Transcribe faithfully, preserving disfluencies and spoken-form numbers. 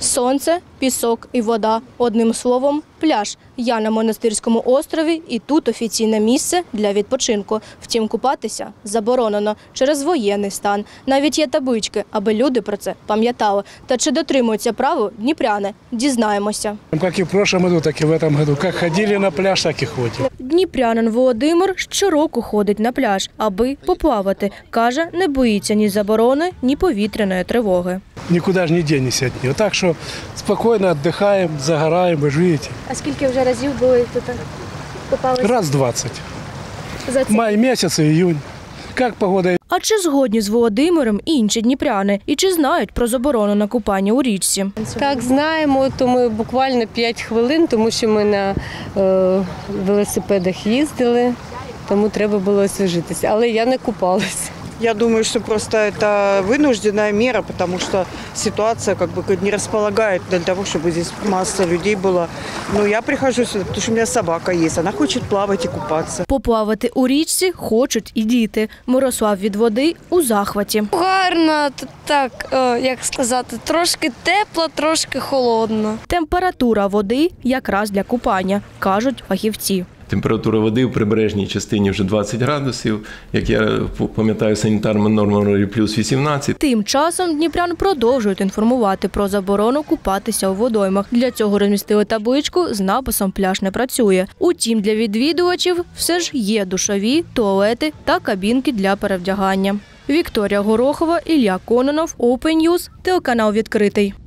Сонце, пісок і вода. Одним словом – пляж. Я на Монастирському острові і тут офіційне місце для відпочинку. Втім, купатися заборонено через воєнний стан. Навіть є таблички, аби люди про це пам'ятали. Та чи дотримуються правил дніпряни? Дізнаємося. Як і в прошлом году, так і в цьому году. Як ходили на пляж, так і ходимо. Дніпрянин Володимир щороку ходить на пляж, аби поплавати. Каже, не боїться ні заборони, ні повітряної тривоги. Нікуди ж не дінешся від нього. Так що спокійно відпочиваємо, загораємо, ви ж бачите. А скільки вже разів були тут купалися? Раз двадцять. Май місяць і июнь. Як погода? А чи згодні з Володимиром і інші дніпряни? І чи знають про заборону на купання у річці? Так, знаємо, то ми буквально п'ять хвилин, тому що ми на е, велосипедах їздили, тому треба було освіжитися. Але я не купалась. Я думаю, что просто это вынужденная мера, потому что ситуация как бы не располагает для того, чтобы здесь масса людей была. Но я прихожу сюда, потому что у меня собака есть, она хочет плавать и купаться. Поплавати у річці хочуть і діти. Мирослав від води у захваті. Гарно, тут так, як сказати, трошки тепло, трошки холодно. Температура води якраз для купання, кажуть фахівці. Температура води в прибережній частині вже двадцять градусів, як я пам'ятаю, санітарна норма плюс вісімнадцять. Тим часом дніпрян продовжують інформувати про заборону купатися у водоймах. Для цього розмістили табличку з написом «Пляж не працює». Утім, для відвідувачів все ж є душові, туалети та кабінки для перевдягання. Вікторія Горохова, Ілля Кононов, Open News, телеканал «Відкритий».